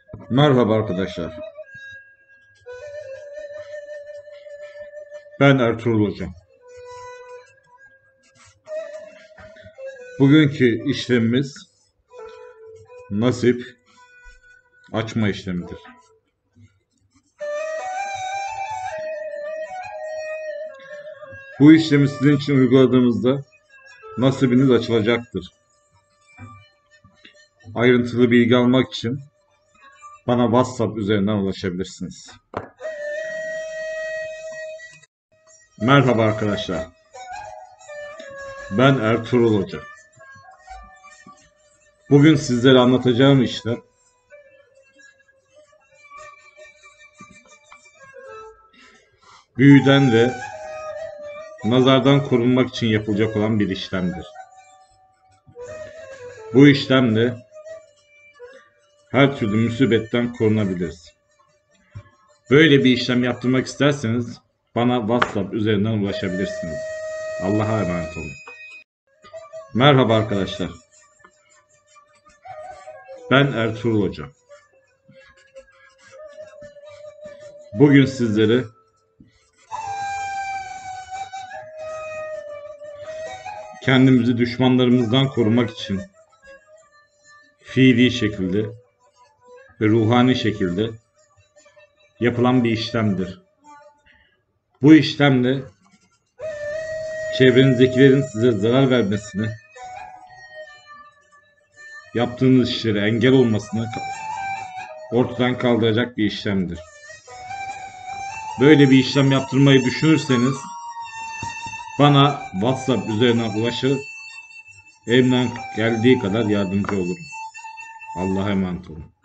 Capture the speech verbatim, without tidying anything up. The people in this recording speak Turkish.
Merhaba arkadaşlar. Ben Ertuğrul Hocam. Bugünkü işlemimiz nasip açma işlemidir. Bu işlemi sizin için uyguladığımızda nasibiniz açılacaktır. Ayrıntılı bilgi almak için bana WhatsApp üzerinden ulaşabilirsiniz. Merhaba arkadaşlar. Ben Ertuğrul Hoca. Bugün sizlere anlatacağım işlem büyüden ve nazardan korunmak için yapılacak olan bir işlemdir. Bu işlemle her türlü musibetten korunabiliriz. Böyle bir işlem yaptırmak isterseniz bana WhatsApp üzerinden ulaşabilirsiniz. Allah'a emanet olun. Merhaba arkadaşlar. Ben Ertuğrul Hoca. Bugün sizlere kendimizi düşmanlarımızdan korumak için fiili şekilde ve ruhani şekilde yapılan bir işlemdir. Bu işlemle çevrenizdekilerin size zarar vermesini, yaptığınız işlere engel olmasını ortadan kaldıracak bir işlemdir. Böyle bir işlem yaptırmayı düşünürseniz bana WhatsApp üzerinden ulaşır, elimden geldiği kadar yardımcı olurum. Allah'a emanet olun.